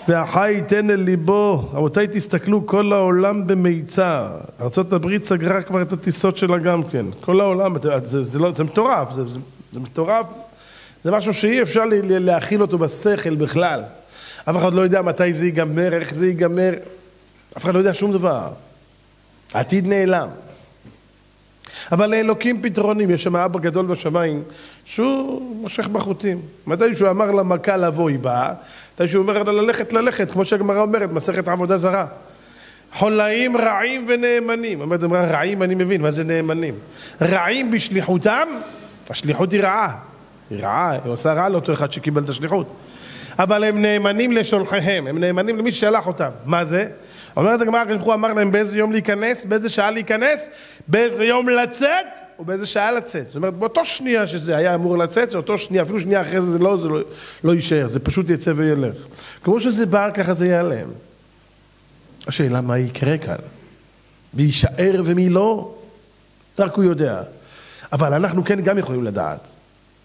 והחי ייתן אל ליבו. רבותיי, תסתכלו, כל העולם במיצר. ארצות הברית סגרה כבר את הטיסות שלה גם כן. כל העולם, זה מטורף, זה מטורף. זה משהו שאי אפשר להכיל אותו בשכל בכלל. אף אחד לא יודע מתי זה ייגמר, איך זה ייגמר. אף אחד לא יודע שום דבר. העתיד נעלם. אבל לאלוקים פתרונים. יש שם אבא גדול בשמיים שהוא מושך בחוטים. מתי שהוא אמר למכה לבוא היא באה, מתי שהוא אומר לה ללכת, כמו שהגמרא אומרת, מסכת עבודה זרה. חולאים רעים ונאמנים. אומרת, אמרה רעים אני מבין, מה זה נאמנים? רעים בשליחותם, השליחות היא רעה. היא רעה, היא עושה רע לאותו אחד שקיבל את השליחות. אבל הם נאמנים לשולחיהם, הם נאמנים למי ששלח אותם. מה זה? אומרת הגמרא, הוא אמר להם באיזה יום להיכנס, באיזה שעה להיכנס, באיזה יום לצאת, ובאיזה שעה לצאת. זאת אומרת, באותו שנייה שזה היה אמור לצאת, זה אותו שנייה, אפילו שנייה אחרי זה לא יישאר, זה פשוט יצא וילך. כמו שזה בא, ככה זה ייעלם. השאלה מה יקרה כאן? מי יישאר ומי לא? רק הוא יודע. אבל אנחנו כן גם יכולים לדעת.